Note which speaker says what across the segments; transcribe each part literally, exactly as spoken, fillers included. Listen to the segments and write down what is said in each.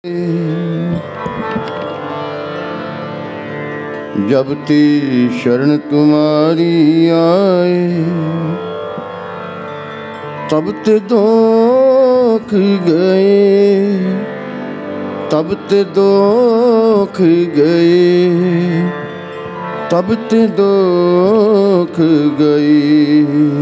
Speaker 1: जब ते शरण तुम्हारी आए, तब ते दुख गए, तब ते दुख गए, तब ते दुख गए।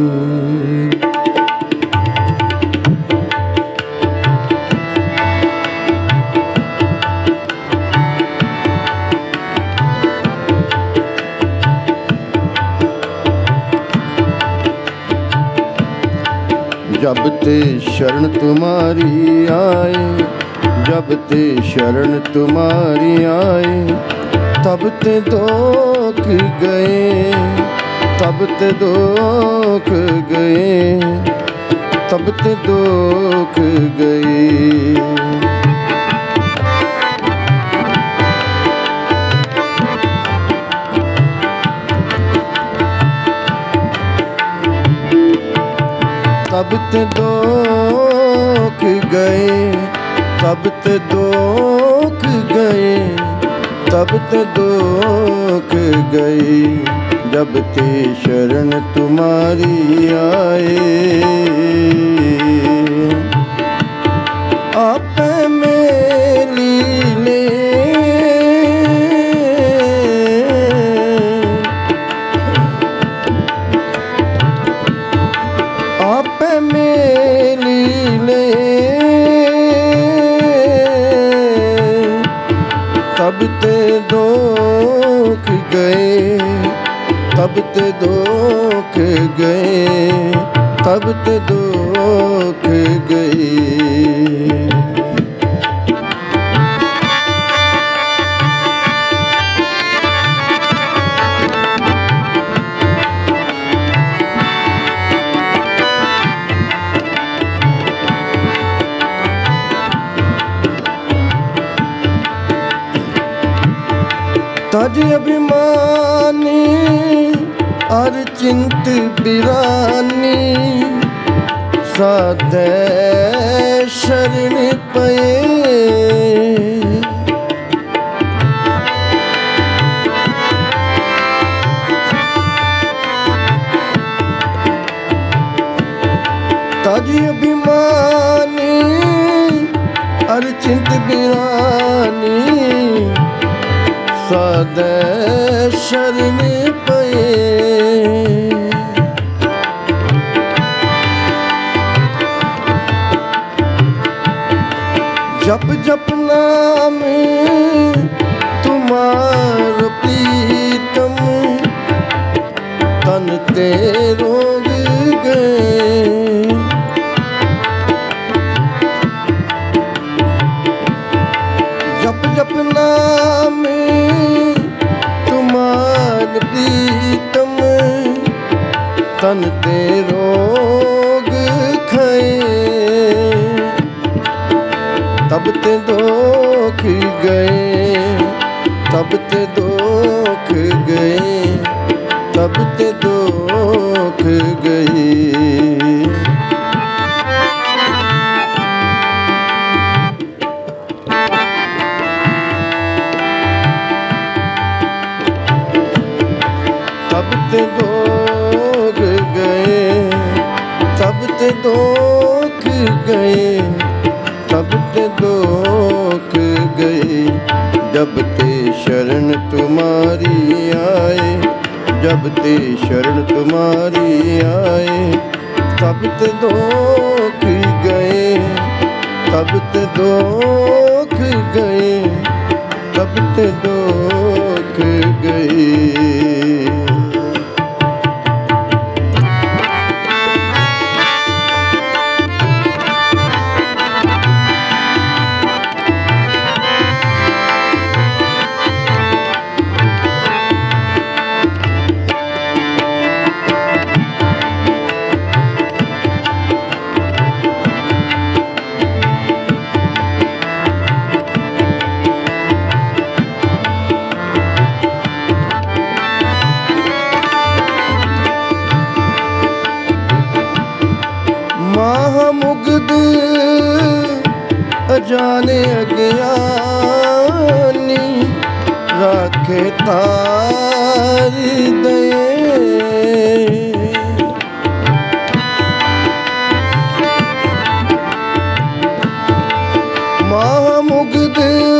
Speaker 1: जब ते शरण तुम्हारी आए, जब ते शरण तुम्हारी आए, तब ते दुख गए, तब ते दुख गए, तब ते दुख गए। तब ते दुख गए, तब ते दुख गए, तब ते दुख गए। जब ते शरण तुम्हारी आए, आपे मेली ले, आपे मेली ले, तब ते दुख गए, तब ते दुख गए, तब ते दुख गए। तज अभिमानी अर चिंत बिरानी, साधे शरण पए। तज अभिमानी अर चिंत बिरानी, साधे शरण पए। जप जप नाम तुम्हार प्रीतम, तन ते रोग गए। जप जप नाम तुम्हार प्रीतम, तन ते रोग खाए। तब ते दुख गए, तब ते दुख गए, तब ते दुख गए। तब ते दुख गए, तब ते दुख गए, तब ते दुख गए। जब ते शरण तुम्हारी आए, जब ते शरण तुम्हारी आए, तब ते दुख गए, तब ते दुख गए, तब ते दुख गए। अजाने अज्ञानी राखे तारी दये। महामुग्ध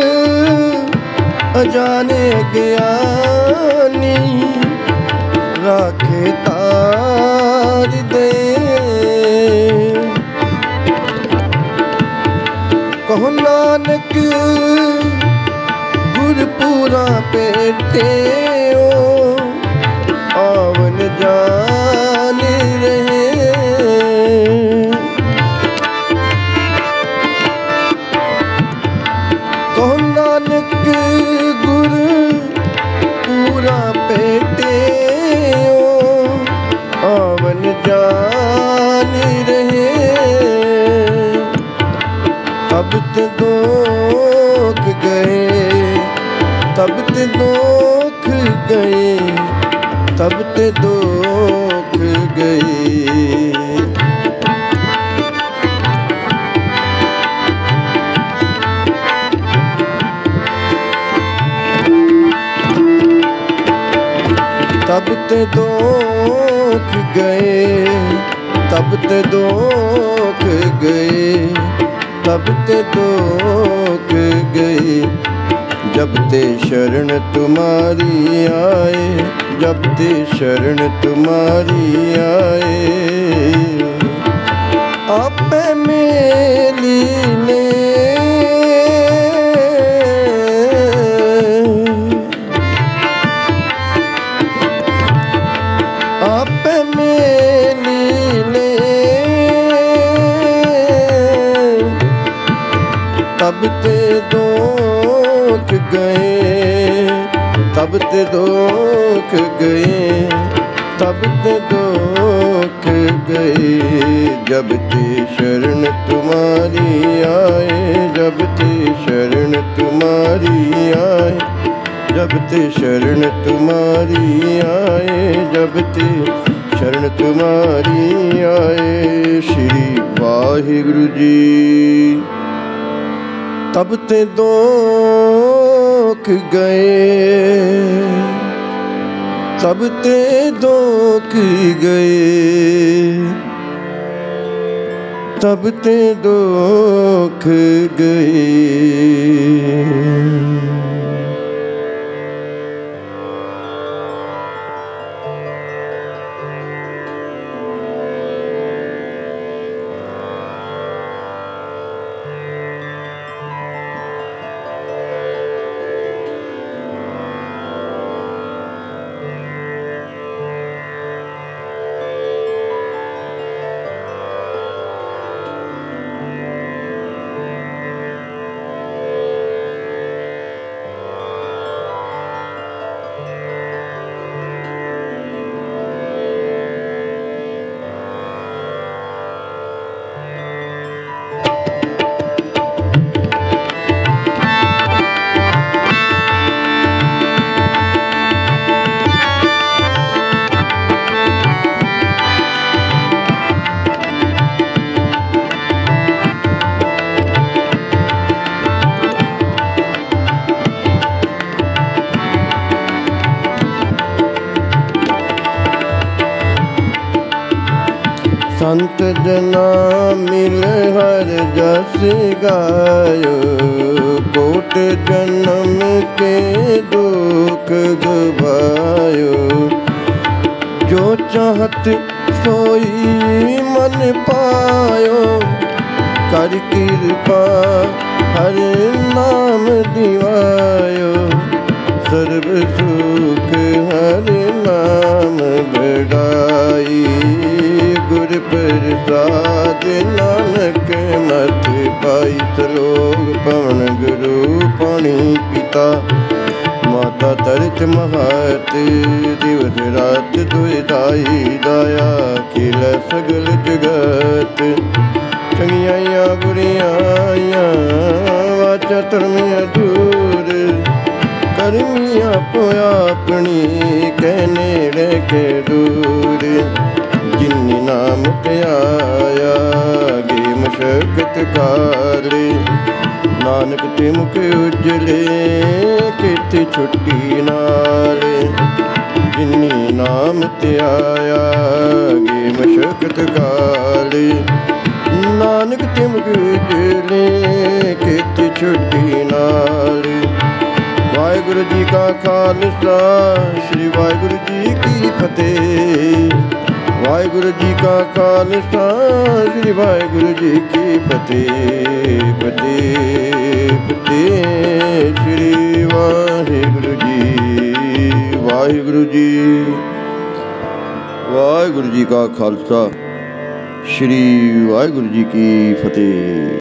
Speaker 1: अजाने अज्ञानी राखे तारी दये। कहो नानक गुरपुरा पेटे आवन जान रहे। कहो नानक गुरपुरा पेटे आवन जान रहे। तब ते दुख गए, तब ते दुख गए, तब ते दुख गए। तब ते दुख गए, तब ते दुख गए, तब ते दुख गए। जब ते शरण तुम्हारी आए, जब ते शरण तुम्हारी आए। आपे मेली ने आपे मेली ने तब ते दुख गए, तब ते दुख गए, तब ते दुख गए। जब ते शरण तुम्हारी आए, जब ते शरण तुम्हारी आए, जब ते शरण तुम्हारी आए, जब ते शरण तुम्हारी आए। श्री वाहिगुरु जी। तब ते दुख गए, तब ते दुख गए, तब ते दुख गए। संत जना मिल हर जस गायो, कोट जन्म के दुख गवायो। जो चाहत सोई मन पायो, कर कृपा हर नाम दिवायो। सर्व सुख हर नाम बढ़ाई, गुर प्रसाद नानक मत पाई। सलोक पवन गुरु पानी पिता, माता तरत महात। दिवस रात दुई दाई दाया, खिल सगल जगत। चंगियाइया बुरियाइया वाचा धर्म अधूर, करमिया पोया अपनी कहने के दूर। जिन नाम ते आया गे ਮਸ਼ਕਤ ਕਾਲੇ। ਨਾਨਕ ਤੇ ਮੁਖ ਉਜਲੇ ਕਿਤੇ ਛੁੱਟੀ ਨਾਲੇ। ਜਿਨੀ ਨਾਮ ਤੇ ਆਇਆ ਗੇ ਮਸ਼ਕਤ ਕਾਲੇ। ਨਾਨਕ ਤੇ ਮੁਖ ਉਜਲੇ ਕਿਤੇ ਛੁੱਟੀ ਨਾਲੇ। ਵਾਹਿਗੁਰੂ ਜੀ ਕਾ ਖਾਲਸਾ ਸ੍ਰੀ ਵਾਹਿਗੁਰੂ ਜੀ ਕੀ ਫਤਿਹ। ਵਾਹਿਗੁਰੂ ਜੀ ਕਾ ਖਾਲਸਾ ਸ੍ਰੀ ਵਾਹਿਗੁਰੂ ਜੀ ਕੀ ਫਤਿਹ। ਫਤਿਹ ਫਤਿਹ ਸ੍ਰੀ ਵਾਹਿਗੁਰੂ ਜੀ। ਵਾਹਿਗੁਰੂ ਜੀ। ਵਾਹਿਗੁਰੂ ਜੀ ਕਾ ਖਾਲਸਾ ਸ੍ਰੀ ਵਾਹਿਗੁਰੂ ਜੀ ਕੀ ਫਤਿਹ।